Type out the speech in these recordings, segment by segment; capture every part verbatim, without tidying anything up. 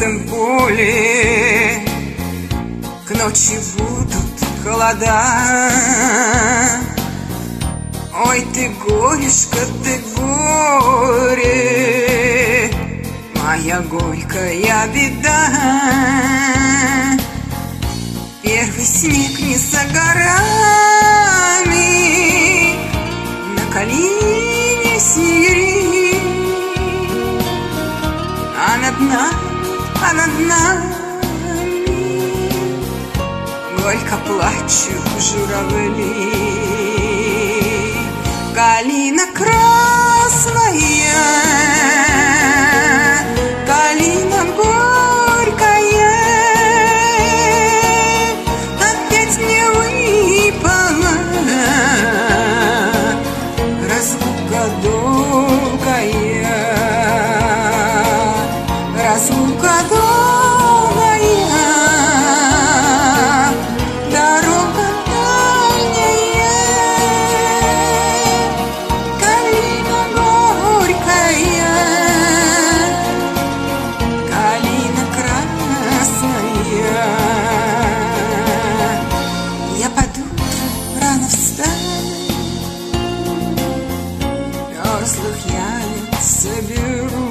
сердцем пули. К ночи будут холода. Ой, ты горюшка, ты горе, моя горькая беда. Первый снег не за горами, на калине снегири. А над нами, а над нами горько плачут журавли. Калина красная, калина горькая, опять не выпала разлука долгая, разлука долгая, дорога дальняя. Калина горькая, калина красная. Я под утро рано встану, мерзлых ягод соберу,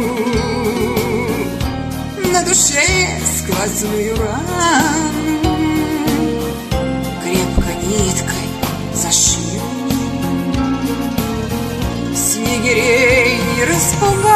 на душе сквозную рану крепко ниткой зашью. Снегирей не распугать,